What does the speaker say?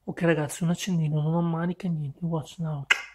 Ok ragazzi, un accendino, non ho maniche, niente, watch now.